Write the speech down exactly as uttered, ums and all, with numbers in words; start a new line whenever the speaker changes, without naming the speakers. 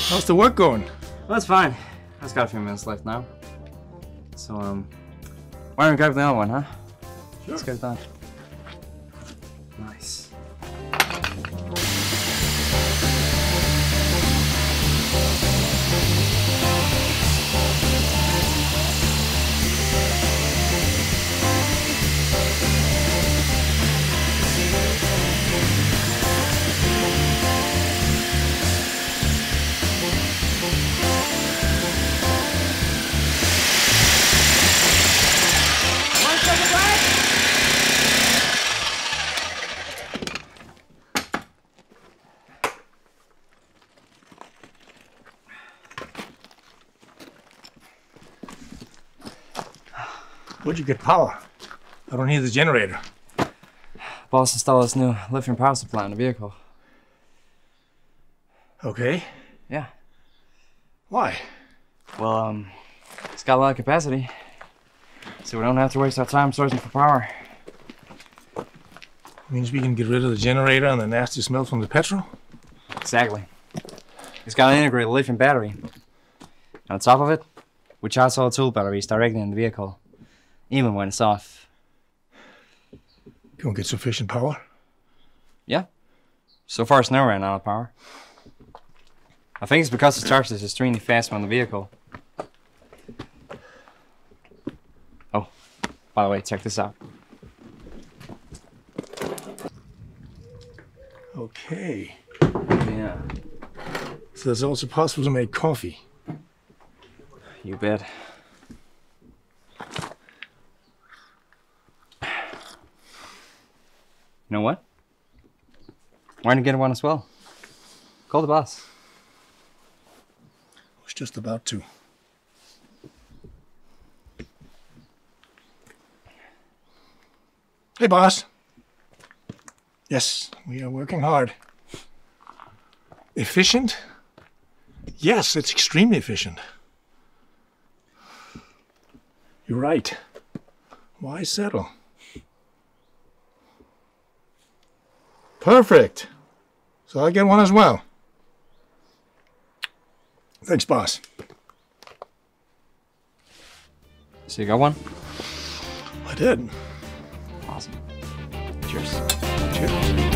How's the work going?
Well, it's fine. I just got a few minutes left now. So, um, why don't we grab the other one, huh?
Sure.
Let's get it done. Nice.
Where'd you get power? I don't need the generator.
Boss installed this new lithium power supply in the vehicle.
Okay.
Yeah.
Why?
Well, um, it's got a lot of capacity, so we don't have to waste our time searching for power.
Means we can get rid of the generator and the nasty smell from the petrol?
Exactly. It's got an integrated lithium battery. On top of it, we charge all tool batteries directly in the vehicle, even when it's off.
Gonna get sufficient power?
Yeah. So far it's never ran out of power. I think it's because the charge is extremely fast on the vehicle. Oh, by the way, check this out.
Okay.
Yeah.
So it's also possible to make coffee.
You bet. You know what? Why don't you get one as well? Call the boss.
I was just about to. Hey, boss. Yes, we are working hard. Efficient? Yes, it's extremely efficient. You're right. Why settle? Perfect. So I'll get one as well. Thanks, boss.
So you got one?
I did.
Awesome. Cheers.
Cheers.